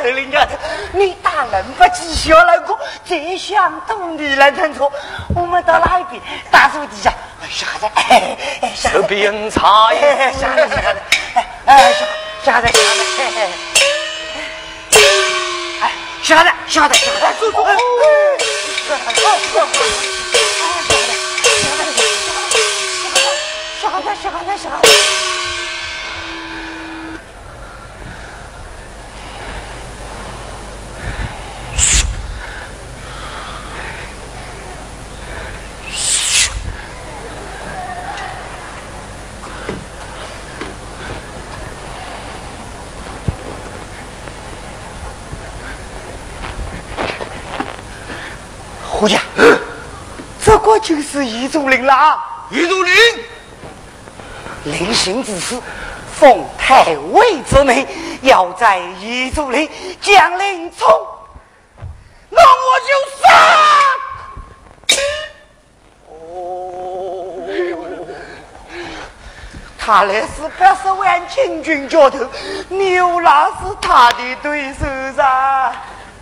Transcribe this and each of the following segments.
人家的，你大人不记小来过，这想懂你来认错，我们到那边大树底下，小孩子， 这边茶叶， 小孩子，小孩子，小孩子，小孩子，胡家，这个就是易主令啦！ 易主令， 临行之时，奉太尉之命，要在易主令将令冲，那我就杀！哦，他那是80万清军脚头，牛那是他的对手噻。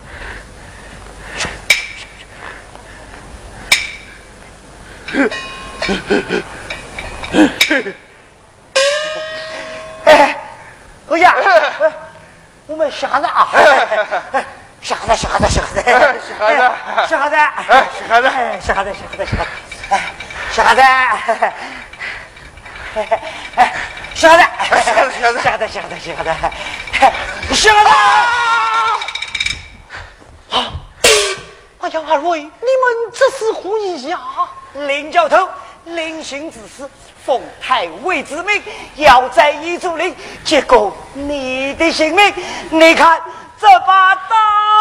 侯家，我们下子啊，下子， 哎呀，二位，你们这是何意呀？ 林教头，临行之时，奉太尉之命，要在易主令结果你的性命。你看这把刀，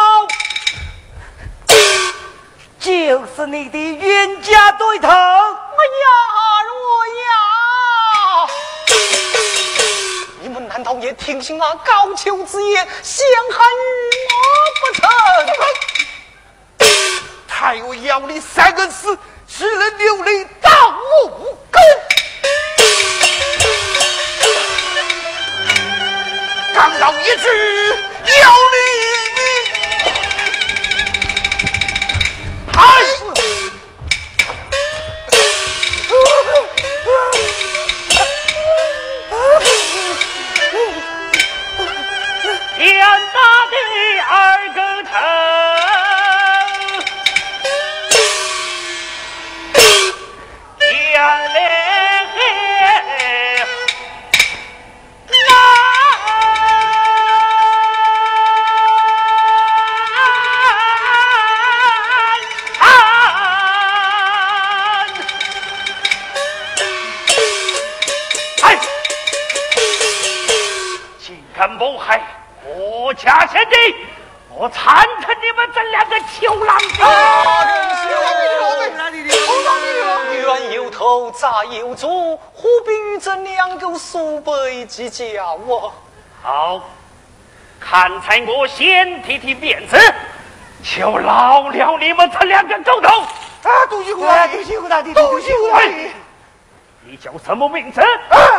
就是你的冤家对头。哎呀， 二位呀！你们难道也听信那高俅之言，陷害于我不成？ 太尉要你3个字，只能留你到无根。刚到一句，要你还天大的二个头。谋害国家先帝，我参成你们这2个囚狼的！ 冤有头，债有主，何必与这2个鼠辈计较啊？ 好，看在我先帝的面子，就饶了你们这2个狗头！ 杜西湖大帝，杜西湖大帝， 你叫什么名字？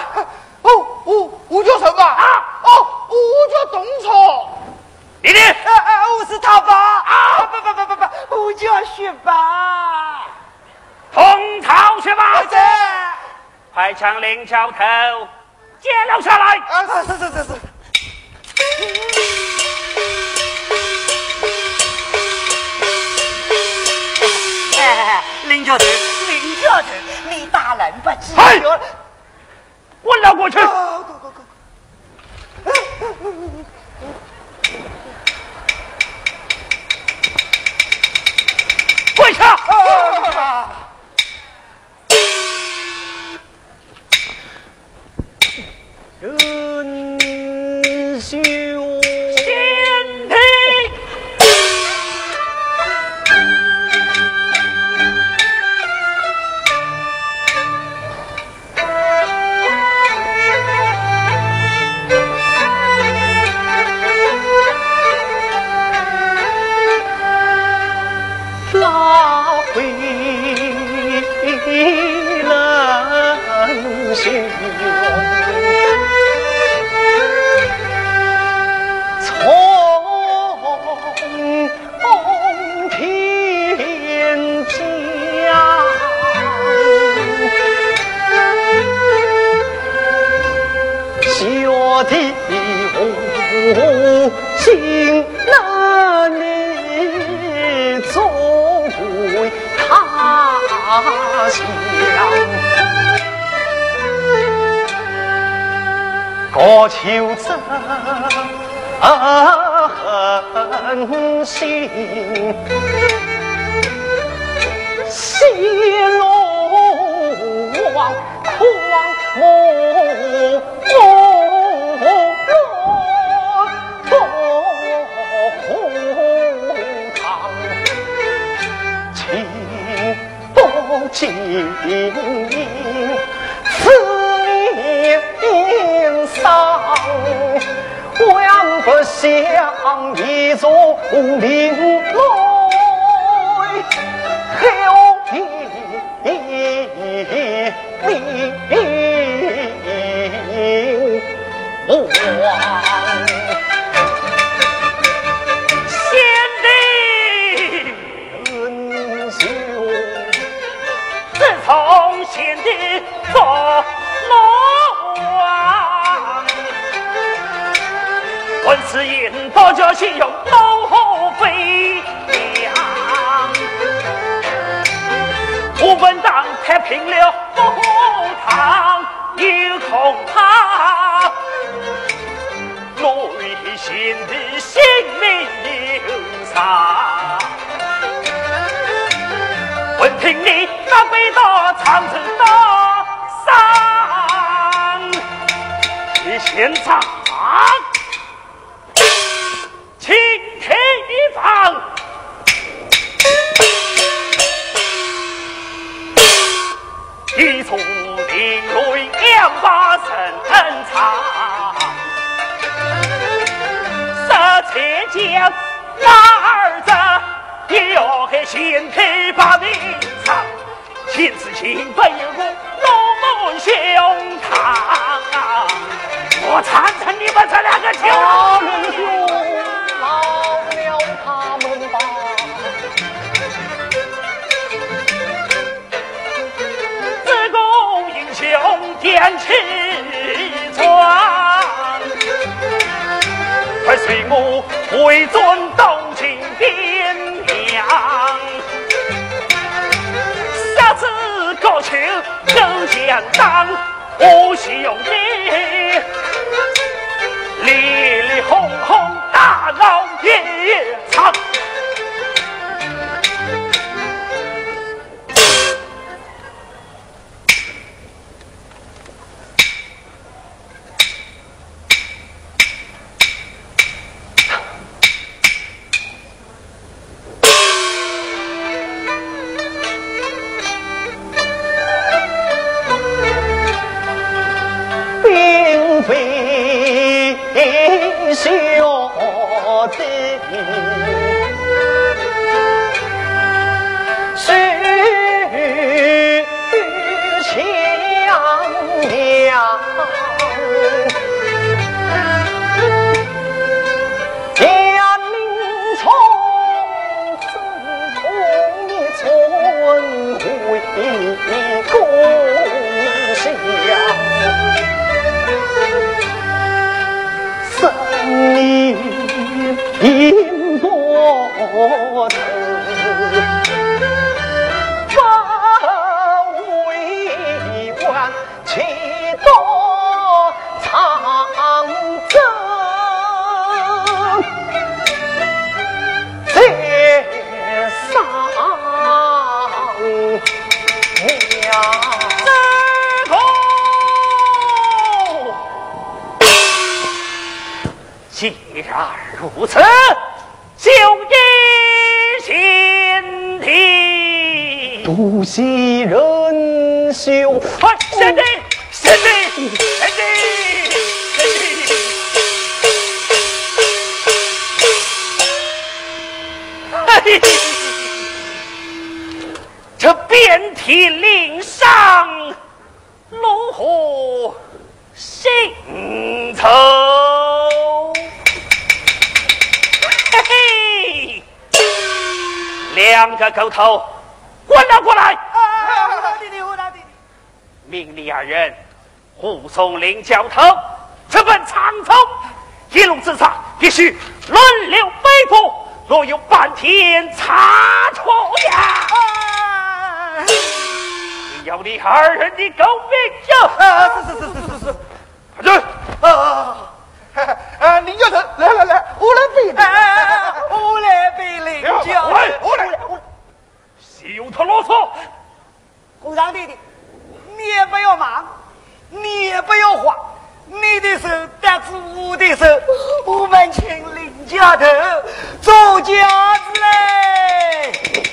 我叫什么？我叫董错。 你的？ 我是他爸。不，我叫学霸。 通朝学霸。 是。 快将林教头接了下来。 是。林教头，你大人不记了。 我绕过去。跪下！ 仁兄， 先帝。 从我的无心那你作为他乡，我求真狠心，西龙王狂魔。经营此年丧，望不想一座名来后名亡。 从前的做龙王，文思引导着心有龙飞扬，我们当太平了后堂，有恐怕内心的心灵伤。闻听你那北大长子大丧，你先长，请开房，一从林雷两把神藏，杀前将那儿子。要给先开把名场，亲自请背我龙门胸膛，我参参你们这两个球兄，饶了他们吧。 自古英雄点赤壮，快随我回尊东京边疆，下次高俅更相当，我希望你烈烈轰轰大闹夜场。既然如此，就依先帝不惜仁兄， 贤弟，贤弟，贤弟。这遍体鳞伤，如何心愁？嘿嘿，两个狗头，滚了过来！命你二人护送领教头这本长虫一路之上必须轮流背负，若有半天差错呀，要你二人的狗命呀！ 是，快去！领教头，来，我来背的， 我来背领教， 我来， 休得啰嗦！ 胡长弟弟，你也不要忙，你也不要慌，你的手搭住我的手，我们请领教头做家子嘞。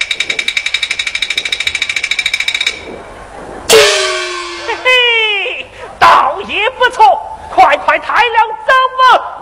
嘿嘿，倒也不错，快抬梁走嘛！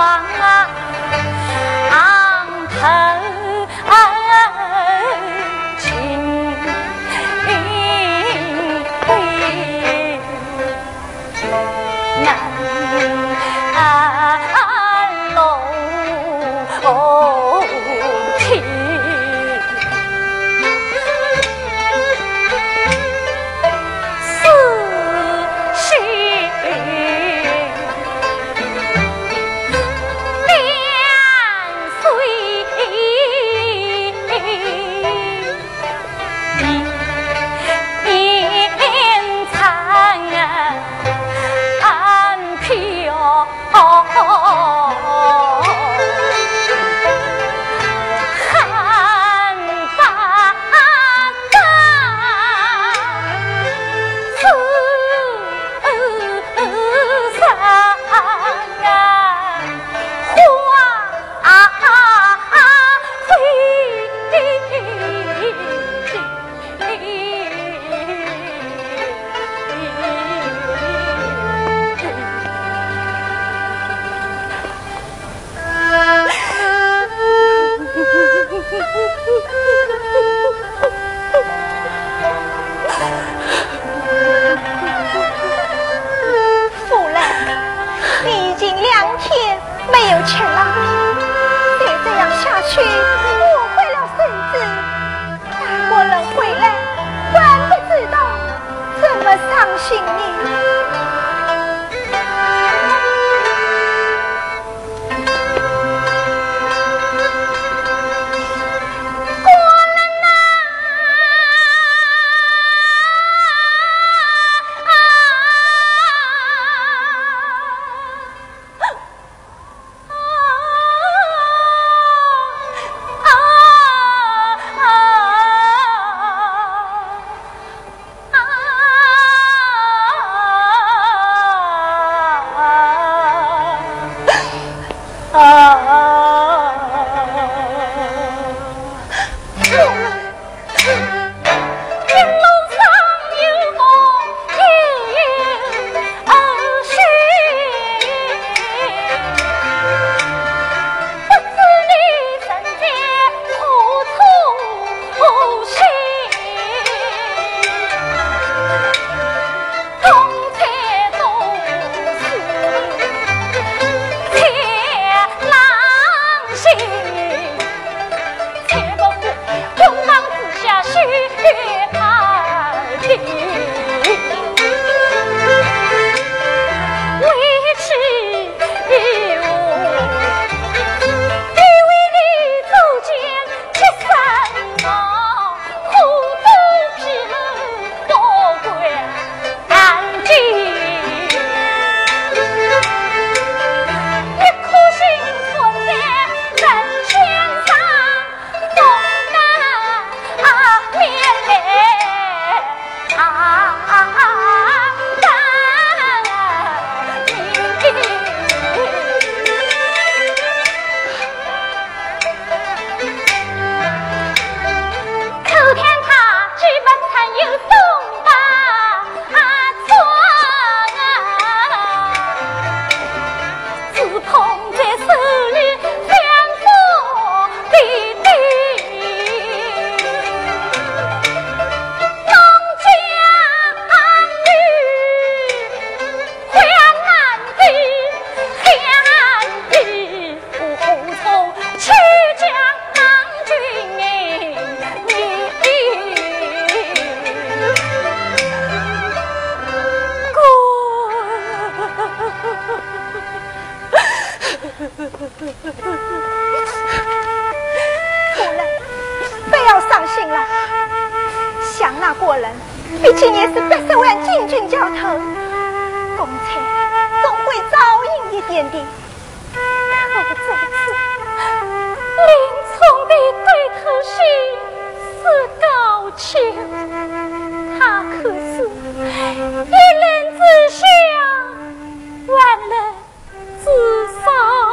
国人，毕竟也是80万禁军教头，公差总会照应一点的。可这次林冲的对头戏是高俅，他可是一人之下，万人之上。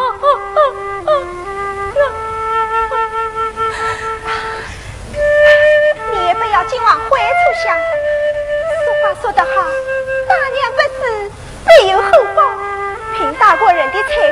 你也不要今晚回处想。俗话说得好，大年不死必有后报。凭大国人的才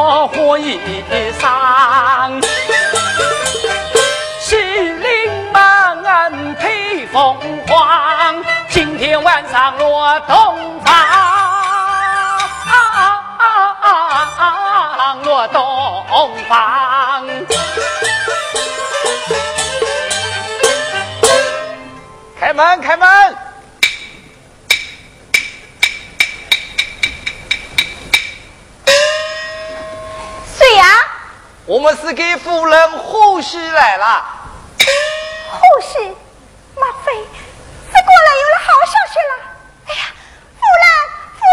落花衣裳，西岭门披凤凰，今天晚上落东方，落东方。 开门，开门！ 谁呀？ 我们是给夫人护喜来了。 护喜，莫非是过来有了好消息了？哎呀，夫人，夫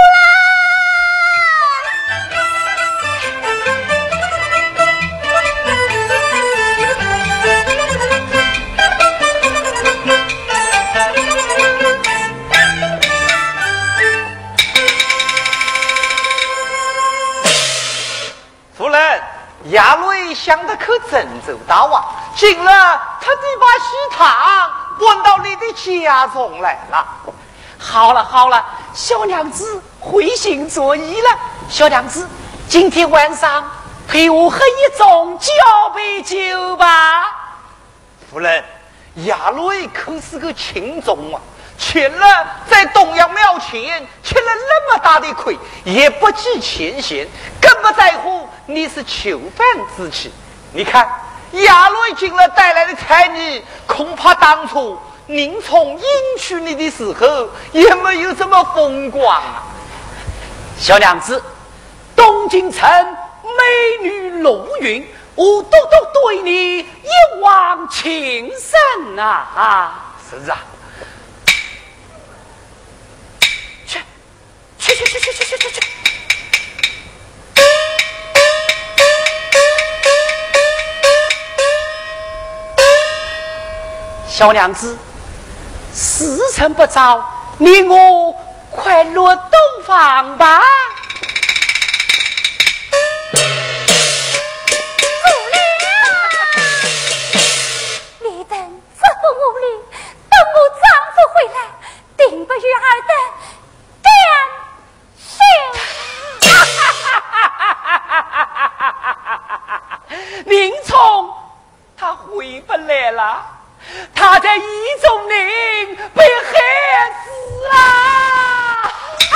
夫人，衙内想得可真周到啊！今日特地把喜糖搬到你的家中来了。 好了好了，小娘子回心转意了。小娘子，今天晚上陪我喝一盅交杯酒吧。 夫人，衙内可是个情种啊！前日在东阳庙前吃了那么大的亏，也不计前嫌，更不在乎你是囚犯之妻。你看，衙内今日带来的彩礼，恐怕当初宁从迎娶你的时候也没有这么风光啊！ 小娘子，东京城美女如云，我都对你一往情深啊！ 是啊。 去！小娘子，时辰不早，你我快落洞房吧。 你等这么无理，等我丈夫回来，定不与尔等宁冲他回不来了，他在意中陵被害死了。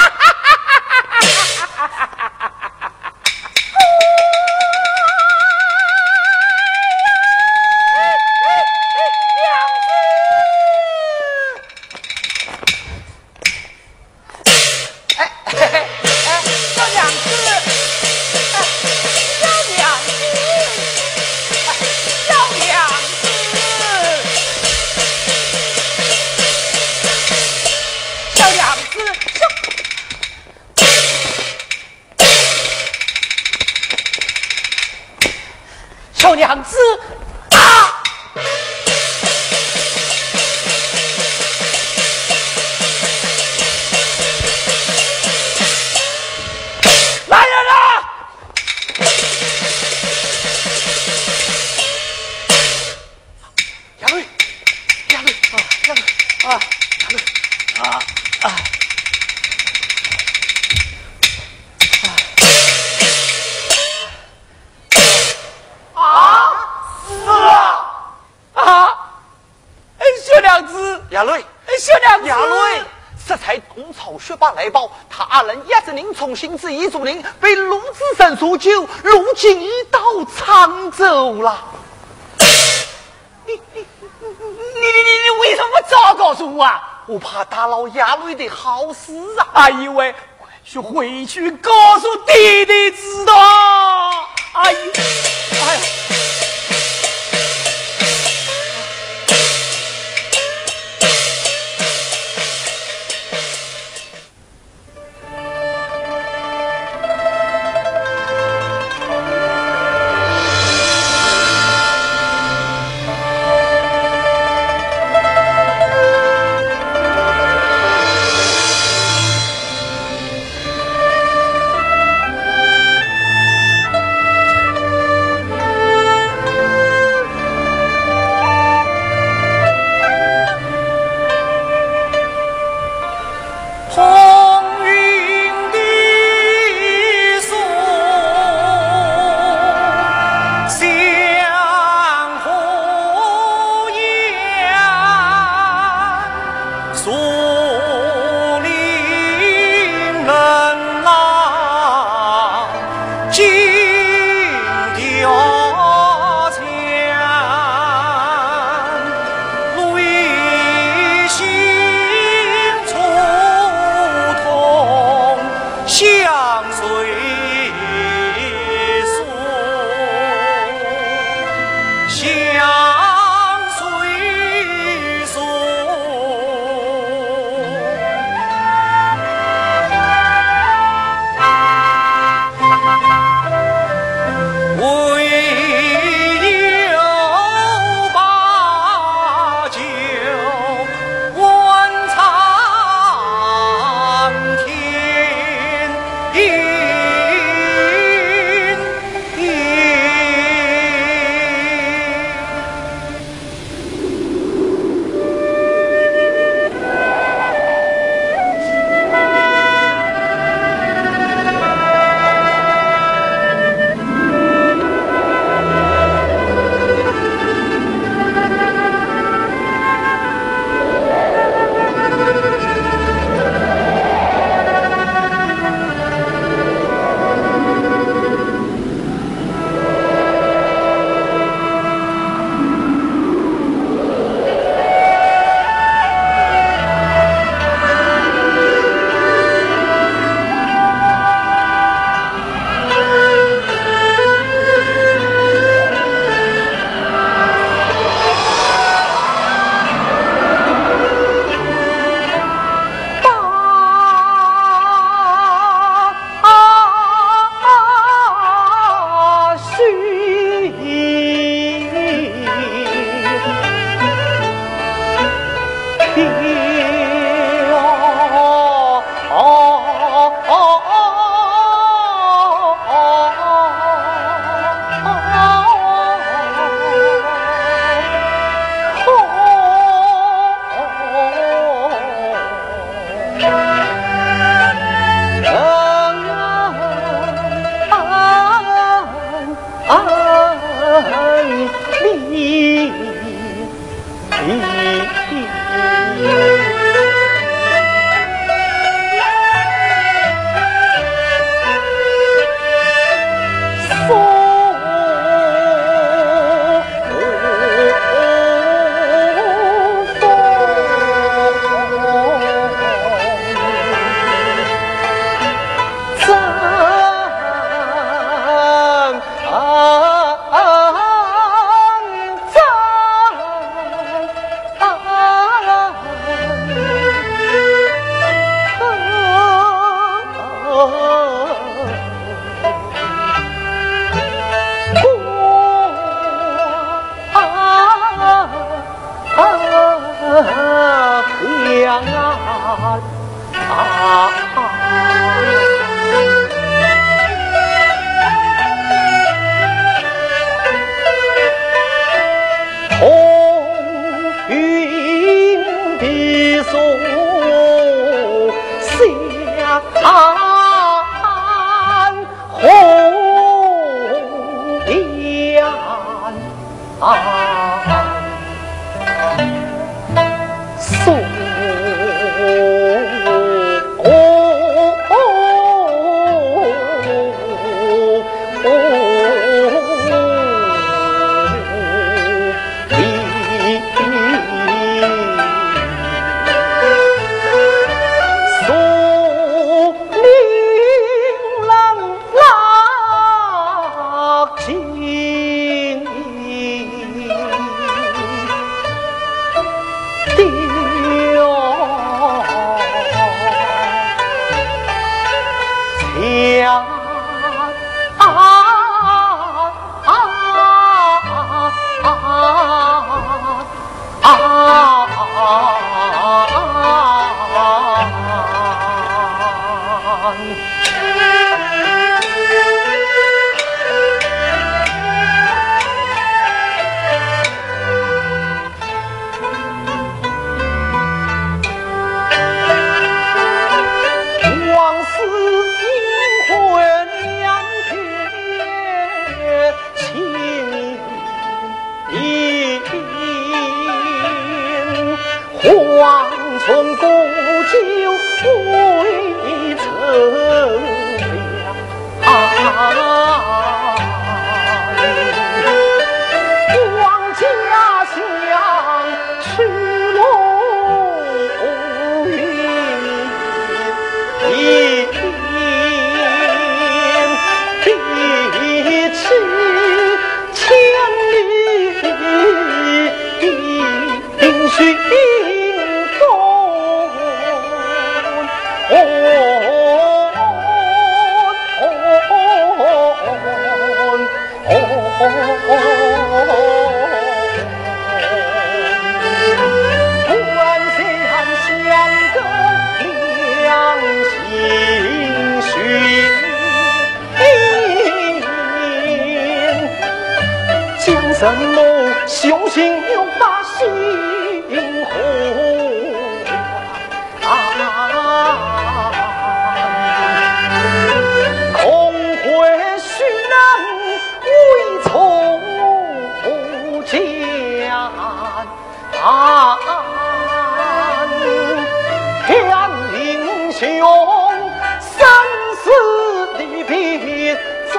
小娘子啊！来人啊！杨瑞衙内，这才东朝学霸来报，他二人也是宁从行至一竹林，被陆子生所救，如今已到沧州了。 你为什么不早告诉我啊？ 我怕打扰衙内的好事啊！ 阿姨喂，回去告诉弟弟知道。阿姨，哎呀。 什么雄心又把心红空会须能为仇家天英雄生死离别做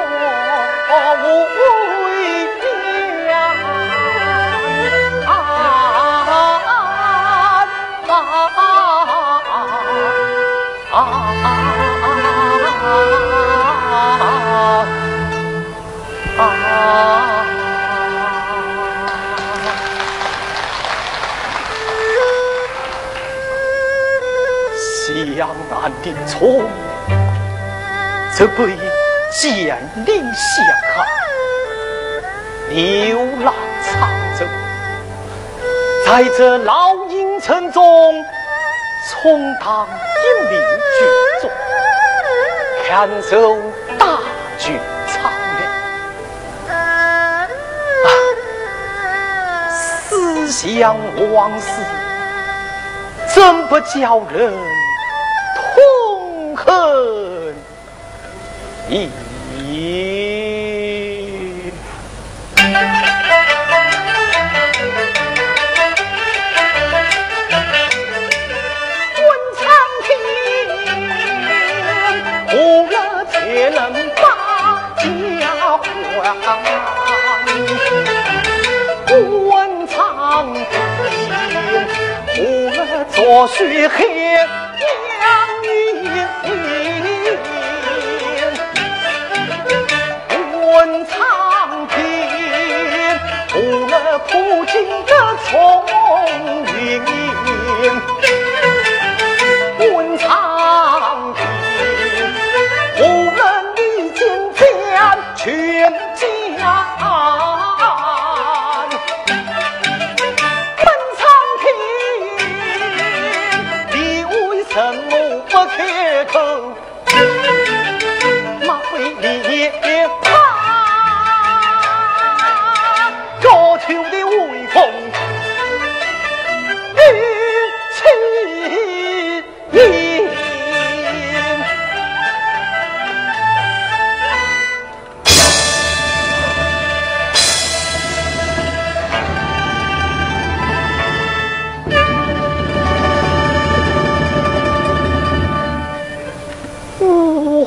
江南的葱，这被剑岭下看，流浪长征，在这老营城中充当一名军中，看守大军长远。思想往事，怎不叫人痛恨意？也能把家还问苍天，胡了左须黑杨云，问苍天，胡了普京的聪明，问苍天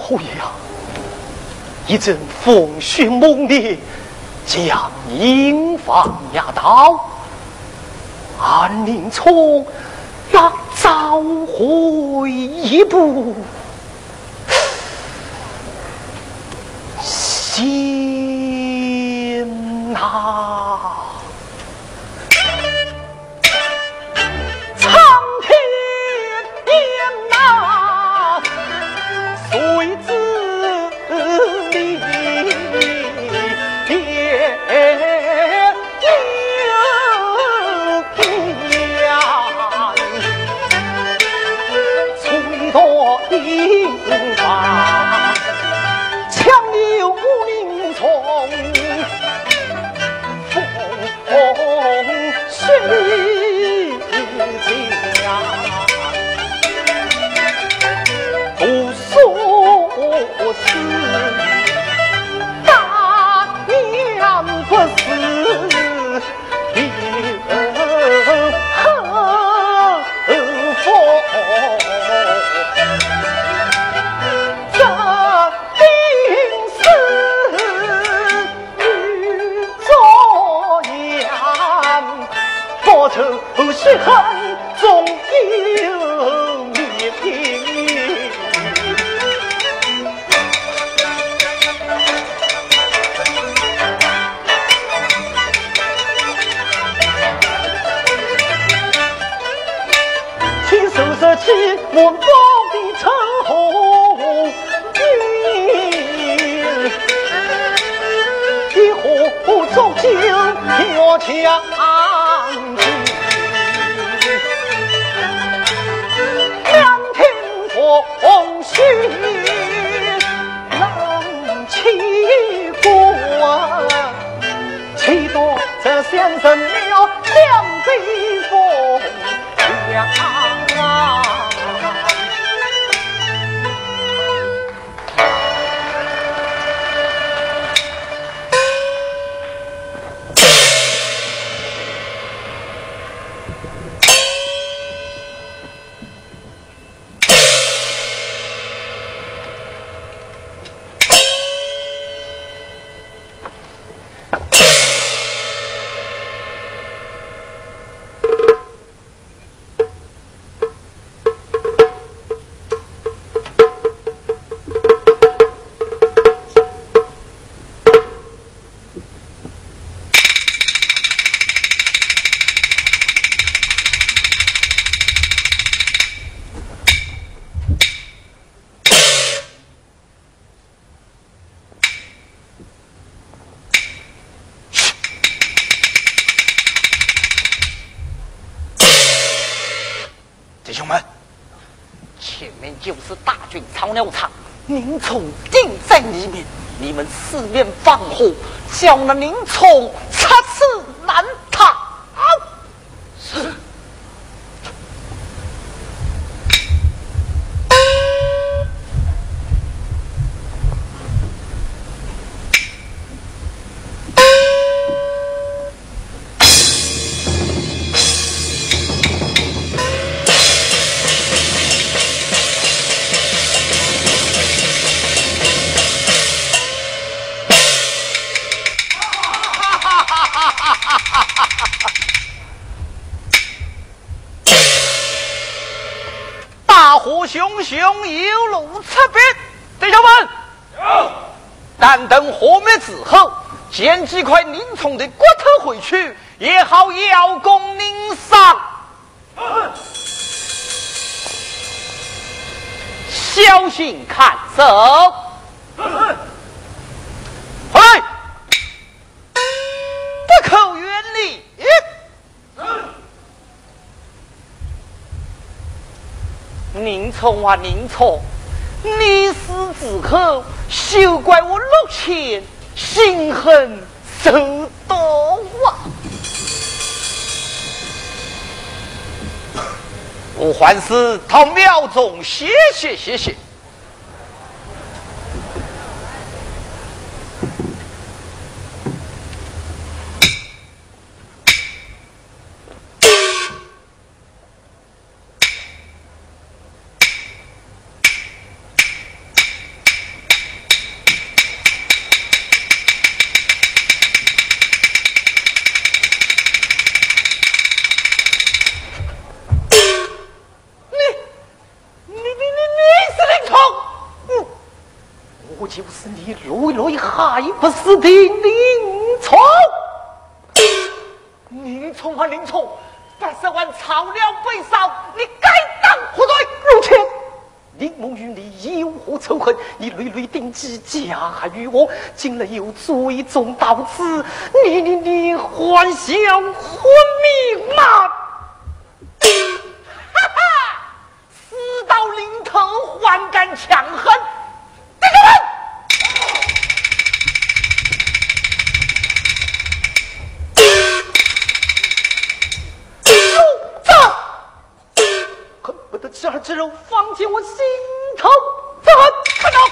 侯爷啊，一阵风雪猛烈，将营房压倒，安宁从要早回一步，心啊！是恨总有灭平，亲手拾起我包的陈红云，一壶浊酒飘香。风雪冷气过，岂多这先生了两杯风凉。弟兄们，前面就是大军草鸟场，宁冲定在里面，你们四面放火，叫那宁冲插翅难逃。是。大火熊熊，有路出边，弟兄们，但等火灭之后，捡几块宁冲的骨头回去，也好邀功宁赏。小心看守。回来，不可远离。宁冲啊宁冲，你死之后，休怪我陆谦心狠手毒啊！我还是到庙中歇歇。 我就是你累累还不死的宁冲。 宁冲啊宁冲，80万草料被烧，你该当何罪？ 如前，宁梦与你有何仇恨？你屡屡定计加害于我，今日又追踪到此，你还想活命吗？ 哈哈，死到临头还敢强横，这个人！ 恨不得这儿之肉放进我心头，怎看到？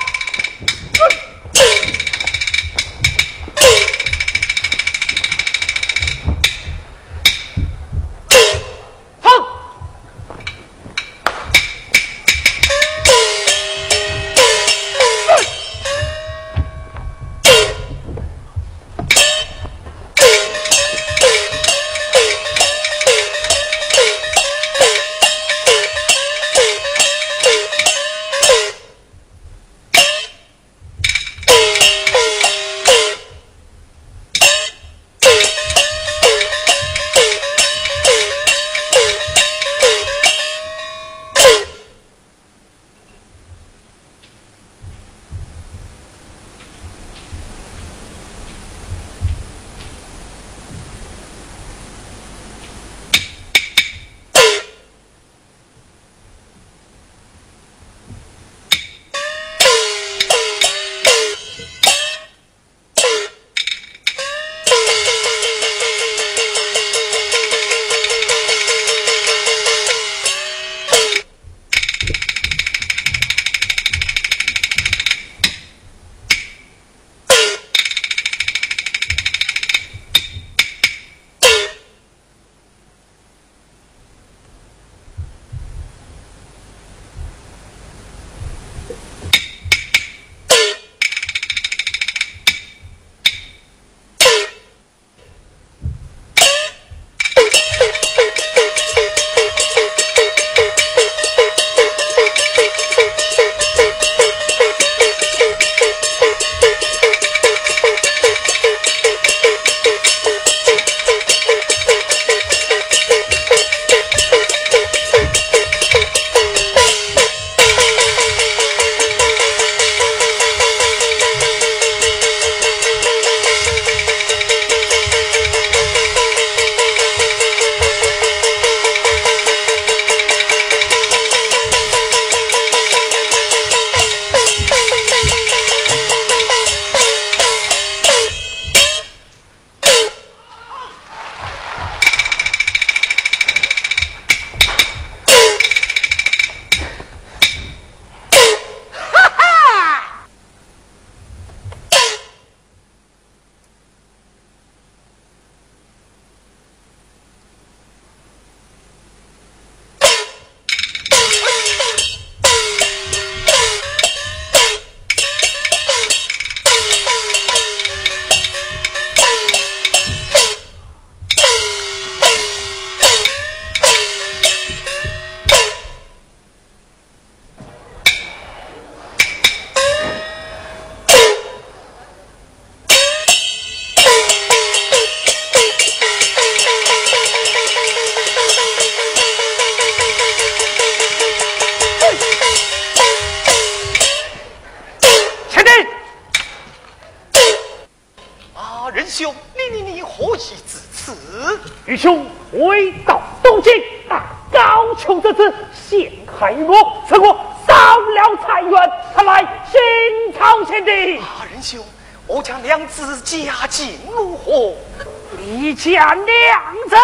愚兄回到东京，高俅这次陷害我，赐我少了财源，他来新朝前的。 仁兄，我将良子家境如何？ 你家娘子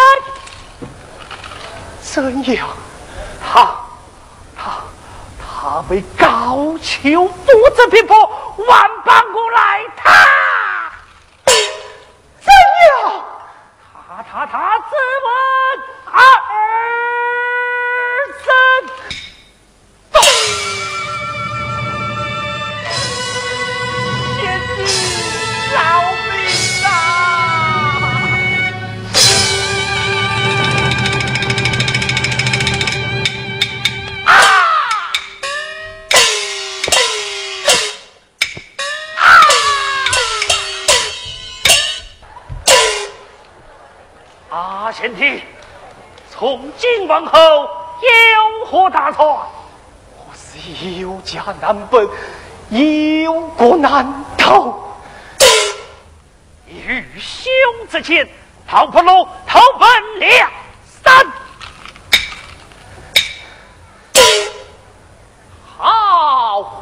怎样？ 他被高俅父子逼迫，万般过来，他怎样？ 他自刎儿身。先帝饶命啊！ 贤弟，从今往后有何打算？ 我是有家难奔，有国难逃。 愚兄之见，逃不路，投奔梁山。 好。